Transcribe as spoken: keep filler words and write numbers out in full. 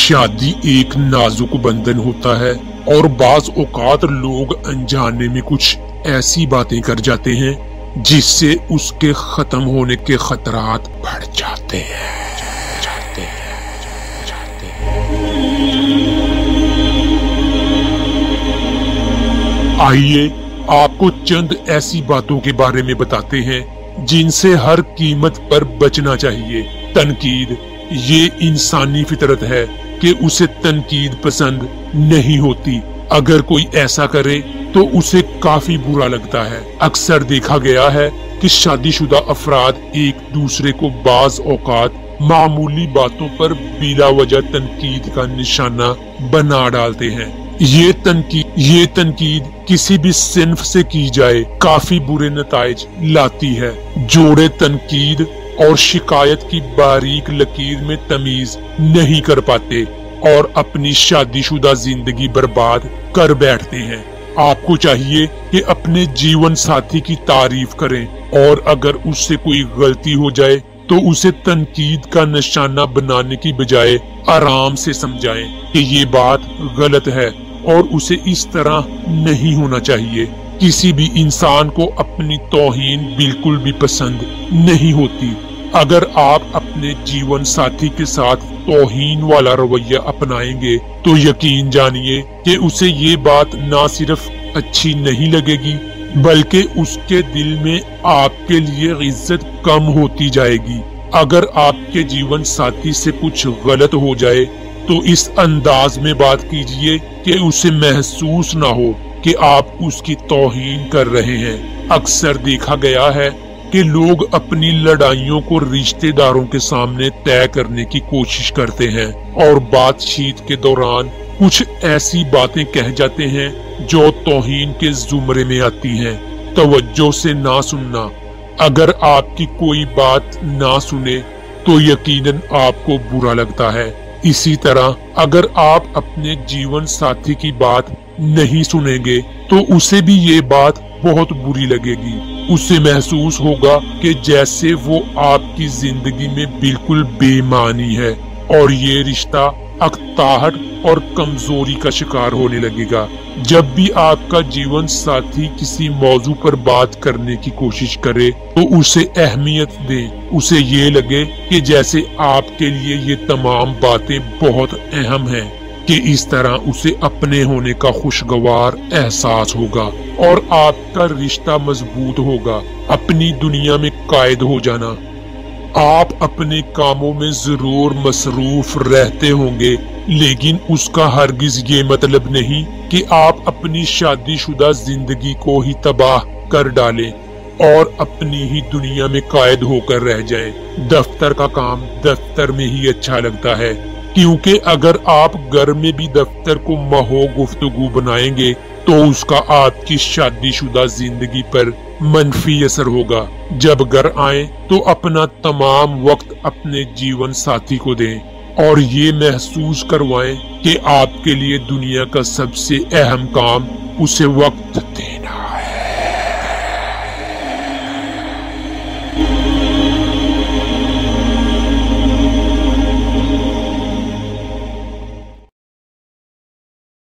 शादी एक नाजुक बंधन होता है और बाज औकात लोग अनजाने में कुछ ऐसी बातें कर जाते हैं जिससे उसके खत्म होने के खतरात बढ़ जाते हैं जाते हैं, जाते हैं। आइए आपको चंद ऐसी बातों के बारे में बताते हैं जिनसे हर कीमत पर बचना चाहिए। तनकीद, ये इंसानी फितरत है कि उसे तनकीद पसंद नहीं होती। अगर कोई ऐसा करे तो उसे काफी बुरा लगता है। अक्सर देखा गया है कि शादीशुदा अफराद एक दूसरे को बाज औकात मामूली बातों पर बिला वजह तनकीद का निशाना बना डालते हैं। ये तनकीद ये तनकीद किसी भी सिन्फ से की जाए काफी बुरे नताइज लाती है। जोड़े तनकीद और शिकायत की बारीक लकीर में तमीज नहीं कर पाते और अपनी शादीशुदा जिंदगी बर्बाद कर बैठते हैं। आपको चाहिए कि अपने जीवन साथी की तारीफ करें और अगर उससे कोई गलती हो जाए तो उसे तनकीद का निशाना बनाने की बजाय आराम से समझाएं कि ये बात गलत है और उसे इस तरह नहीं होना चाहिए। किसी भी इंसान को अपनी तौहीन बिल्कुल भी पसंद नहीं होती। अगर आप अपने जीवन साथी के साथ तौहीन वाला रवैया अपनाएंगे तो यकीन जानिए कि उसे ये बात ना सिर्फ अच्छी नहीं लगेगी बल्कि उसके दिल में आपके लिए इज्जत कम होती जाएगी। अगर आपके जीवन साथी से कुछ गलत हो जाए तो इस अंदाज में बात कीजिए कि उसे महसूस ना हो कि आप उसकी तौहीन कर रहे हैं। अक्सर देखा गया है कि लोग अपनी लड़ाइयों को रिश्तेदारों के सामने तय करने की कोशिश करते हैं और बातचीत के दौरान कुछ ऐसी बातें कह जाते हैं जो तौहीन के जुमरे में आती हैं। तवज्जो से ना सुनना, अगर आपकी कोई बात ना सुने तो यकीनन आपको बुरा लगता है। इसी तरह अगर आप अपने जीवन साथी की बात नहीं सुनेंगे तो उसे भी ये बात बहुत बुरी लगेगी। उसे महसूस होगा कि जैसे वो आपकी जिंदगी में बिल्कुल बेमानी है और ये रिश्ता अकताहट और कमजोरी का शिकार होने लगेगा। जब भी आपका जीवन साथी किसी मौजू पर बात करने की कोशिश करे तो उसे अहमियत दे। उसे ये लगे कि जैसे आपके लिए ये तमाम बातें बहुत अहम हैं, कि इस तरह उसे अपने होने का खुशगवार एहसास होगा और आपका रिश्ता मजबूत होगा। अपनी दुनिया में कायद हो जाना। आप अपने कामों में जरूर मसरूफ रहते होंगे, लेकिन उसका हरगिज ये मतलब नहीं कि आप अपनी शादीशुदा जिंदगी को ही तबाह कर डालें और अपनी ही दुनिया में कायद होकर रह जाएं। दफ्तर का काम दफ्तर में ही अच्छा लगता है, क्योंकि अगर आप घर में भी दफ्तर को महो गुफ्तगू बनाएंगे तो उसका आपकी शादीशुदा जिंदगी पर मनफी असर होगा। जब घर आए तो अपना तमाम वक्त अपने जीवन साथी को दें और ये महसूस करवाएं कि आपके लिए दुनिया का सबसे अहम काम उसे वक्त